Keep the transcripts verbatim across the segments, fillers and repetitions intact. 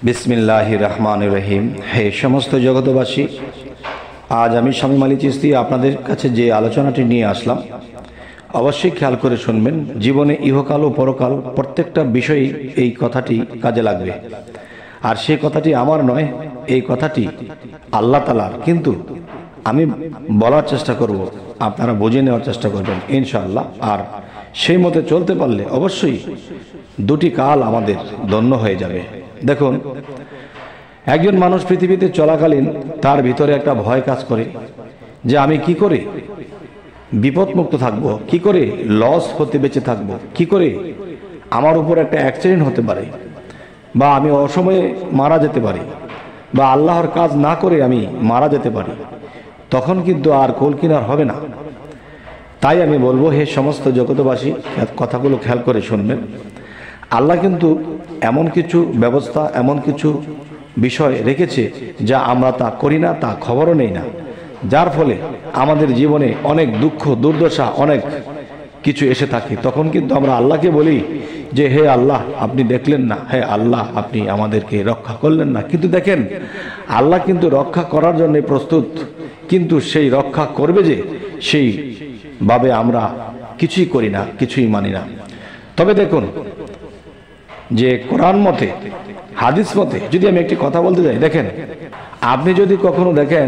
বিসমিল্লাহির রহমানির রহিম। হে সমস্ত জগতবাসী, আজ আমি শামীম আলী চিশতি আপনাদের কাছে যে আলোচনাটি নিয়ে আসলাম, অবশ্যই খেয়াল করে শুনবেন। জীবনে ইহকাল ও পরকাল প্রত্যেকটা বিষয়ই এই কথাটি কাজে লাগবে। আর সেই কথাটি আমার নয়, এই কথাটি আল্লাহ তাআলার। কিন্তু আমি বলার চেষ্টা করব, আপনারা বুঝে নেওয়ার চেষ্টা করবেন ইনশাআল্লাহ। আর সেই মতে চলতে পারলে অবশ্যই দুটি কাল আমাদের ধন্য হয়ে যাবে। দেখুন, একজন মানুষ পৃথিবীতে চলাকালীন তার ভিতরে একটা ভয় কাজ করে যে আমি কি করে বিপদমুক্ত থাকবো, কি করে লস হতে বেঁচে থাকবো, কি করে আমার উপর একটা অ্যাক্সিডেন্ট হতে পারে, বা আমি অসময়ে মারা যেতে পারি, বা আল্লাহর কাজ না করে আমি মারা যেতে পারি। তখন কিন্তু আর কোল কিনার হবে না। তাই আমি বলবো, হে সমস্ত জগতবাসী, কথাগুলো খেয়াল করে শুনবেন। আল্লাহ কিন্তু এমন কিছু ব্যবস্থা, এমন কিছু বিষয় রেখেছে যা আমরা তা করি না, তা খবরও নেই না, যার ফলে আমাদের জীবনে অনেক দুঃখ দুর্দশা অনেক কিছু এসে থাকে। তখন কিন্তু আমরা আল্লাহকে বলি যে হে আল্লাহ, আপনি দেখলেন না, হে আল্লাহ, আপনি আমাদেরকে রক্ষা করলেন না। কিন্তু দেখেন, আল্লাহ কিন্তু রক্ষা করার জন্য প্রস্তুত, কিন্তু সেই রক্ষা করবে যে সেই ভাবে আমরা কিছুই করি না, কিছুই মানি না। তবে দেখুন, যে কোরআন মতে, হাদিস মতে যদি আমি একটি কথা বলতে যাই, দেখেন, আপনি যদি কখনো দেখেন,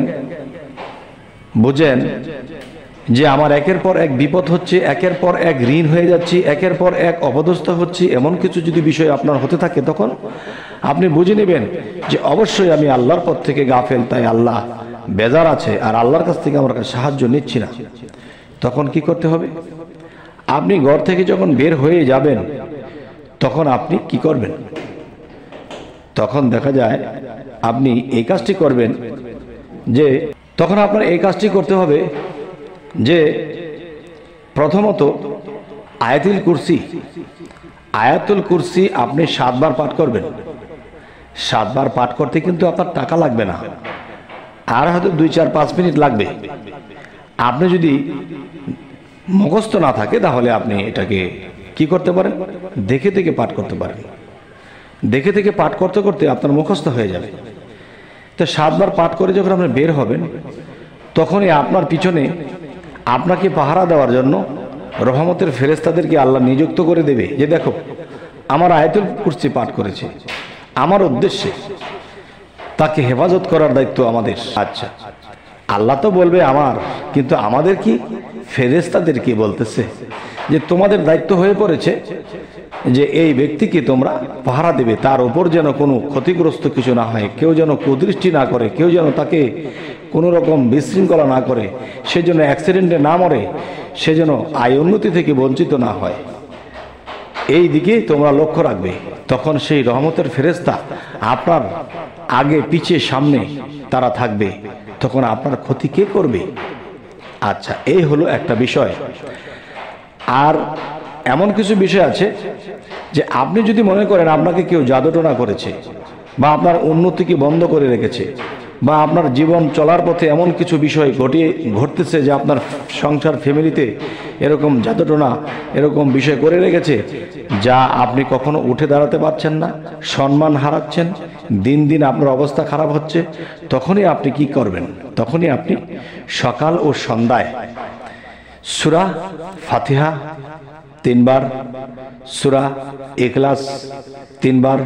বুঝেন যে আমার একের পর এক বিপদ হচ্ছে, একের পর এক ঋণ হয়ে যাচ্ছি, একের পর এক অপদস্থ হচ্ছি, এমন কিছু যদি বিষয় আপনার হতে থাকে, তখন আপনি বুঝে নেবেন যে অবশ্যই আমি আল্লাহর পথ থেকে গাফেল, তাই আল্লাহ বেজার আছে, আর আল্লাহর কাছ থেকে আমরা সাহায্য নিচ্ছি না। তখন কি করতে হবে? আপনি ঘর থেকে যখন বের হয়ে যাবেন, তখন আপনি কি করবেন? তখন দেখা যায় আপনি এই কাজটি করবেন যে, তখন আপনার এই কাজটি করতে হবে যে প্রথমত আয়াতুল কুরসি, আয়াতুল কুরসি আপনি সাতবার পাঠ করবেন। সাতবার পাঠ করতে কিন্তু আপনার টাকা লাগবে না, আর হয়তো দুই চার পাঁচ মিনিট লাগবে। আপনি যদি মুখস্থ না থাকে, তাহলে আপনি এটাকে কি করতে পারেন? দেখে দেখে পাঠ করতে পারেন। দেখে দেখে পাঠ করতে করতে আপনার মুখস্থ হয়ে যাবে। তো সাতবার পাঠ করে যখন আপনি বের হবেন, তখনই আপনার পিছনে আপনাকে পাহারা দেওয়ার জন্য রহমতের ফেরেশতাদেরকে আল্লাহ নিযুক্ত করে দেবে যে দেখো, আমার আয়াতুল কুরসি পাঠ করেছে, আমার উদ্দেশ্যে, তাকে হেফাজত করার দায়িত্ব আমাদের। আচ্ছা, আল্লাহ তো বলবে আমার, কিন্তু আমাদের কি? ফেরেশতাদেরকে বলতেছে যে তোমাদের দায়িত্ব হয়ে পড়েছে যে এই ব্যক্তিকে তোমরা পাহারা দেবে, তার উপর যেন কোনো ক্ষতিগ্রস্ত কিছু না হয়, কেউ যেন কুদৃষ্টি না করে, কেউ যেন তাকে কোনো রকম বিশৃঙ্খলা না করে, সে যেন অ্যাক্সিডেন্টে না মরে, সে যেন আয় উন্নতি থেকে বঞ্চিত না হয়, এই দিকে তোমরা লক্ষ্য রাখবে। তখন সেই রহমতের ফেরেশতা আপনার আগে পিছে সামনে তারা থাকবে, তখন আপনার ক্ষতি কে করবে? আচ্ছা, এই হলো একটা বিষয়। আর এমন কিছু বিষয় আছে যে আপনি যদি মনে করেন আপনাকে কেউ জাদুটোনা করেছে, বা আপনার উন্নতিকে বন্ধ করে রেখেছে, বা আপনার জীবন চলার পথে এমন কিছু বিষয় ঘটিয়ে ঘটতেছে যে আপনার সংসার ফ্যামিলিতে এরকম জাদুটোনা এরকম বিষয় করে রেখেছে, যা আপনি কখনো উঠে দাঁড়াতে পারছেন না, সম্মান হারাচ্ছেন, দিন দিন আপনার অবস্থা খারাপ হচ্ছে, তখনই আপনি কি করবেন? তখনই আপনি সকাল ও সন্ধ্যায় সূরা ফাতিহা তিনবার, সূরা ইখলাস তিনবার,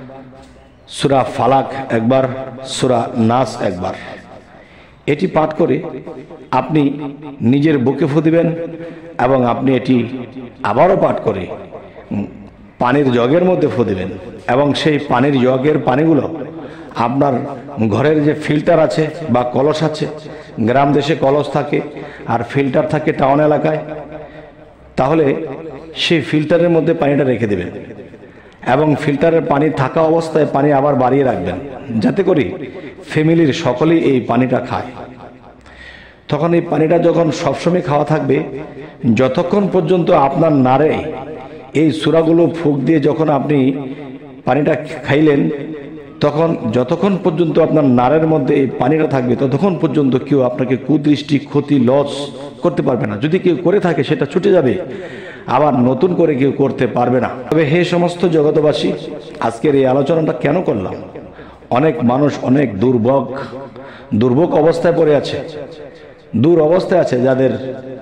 সূরা ফালাক একবার, সূরা নাস একবার, এটি পাঠ করে আপনি নিজের বুকে ফু দিবেন, এবং আপনি এটি আবারও পাঠ করে পানির জগের মধ্যে ফু দিবেন, এবং সেই পানির জগের পানিগুলো আপনার ঘরের যে ফিল্টার আছে বা কলস আছে, গ্রাম দেশে কলস থাকে আর ফিল্টার থাকে টাউন এলাকায়, তাহলে সেই ফিল্টারের মধ্যে পানিটা রেখে দেবেন, এবং ফিল্টারের পানি থাকা অবস্থায় পানি আবার বাড়িয়ে রাখবেন, যাতে করে ফ্যামিলির সকলেই এই পানিটা খায়। তখন এই পানিটা যখন সবসময় খাওয়া থাকবে, যতক্ষণ পর্যন্ত আপনার নারে এই সূরাগুলো ফুঁক দিয়ে যখন আপনি পানিটা খাইলেন, তখন যতক্ষণ পর্যন্ত আপনার নারের মধ্যে এই পানিটা থাকবে, ততক্ষণ পর্যন্ত কেউ আপনাকে কুদৃষ্টি, ক্ষতি, লস করতে পারবে না। যদি কেউ করে থাকে, সেটা ছুটে যাবে। আবার নতুন করে কেউ করতে পারবে না। তবে হে সমস্ত জগতবাসী, আজকের এই আলোচনাটা কেন করলাম? অনেক মানুষ অনেক দুর্ভোগ দুর্ভোগ অবস্থায় পড়ে আছে, দূর অবস্থায় আছে, যাদের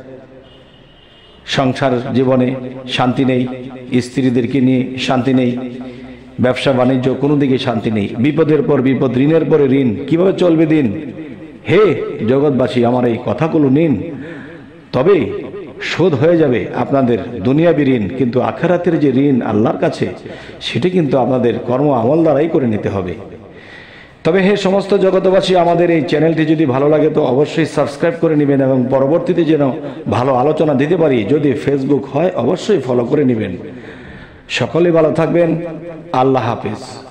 সংসার জীবনে শান্তি নেই, স্ত্রীদেরকে নিয়ে শান্তি নেই, ব্যবসা বাণিজ্য কোনো দিকে শান্তি নেই, বিপদের পর বিপদ, ঋণের পরে ঋণ, কিভাবে চলবে দিন? হে জগৎবাসী, আমার এই কথাগুলো নিন, তবে শোধ হয়ে যাবে আপনাদের দুনিয়াবী ঋণ, কিন্তু আখিরাতের যে ঋণ আল্লাহর কাছে, সেটি কিন্তু আপনাদের কর্ম আমল দ্বারাই করে নিতে হবে। তবে হে সমস্ত জগতবাসী, আমাদের এই চ্যানেলটি যদি ভালো লাগে তো অবশ্যই সাবস্ক্রাইব করে নেবেন এবং পরবর্তীতে যেন ভালো আলোচনা দিতে পারি, যদি ফেসবুক হয় অবশ্যই ফলো করে নেবেন। সকলে ভালো থাকবেন। আল্লাহ হাফেজ।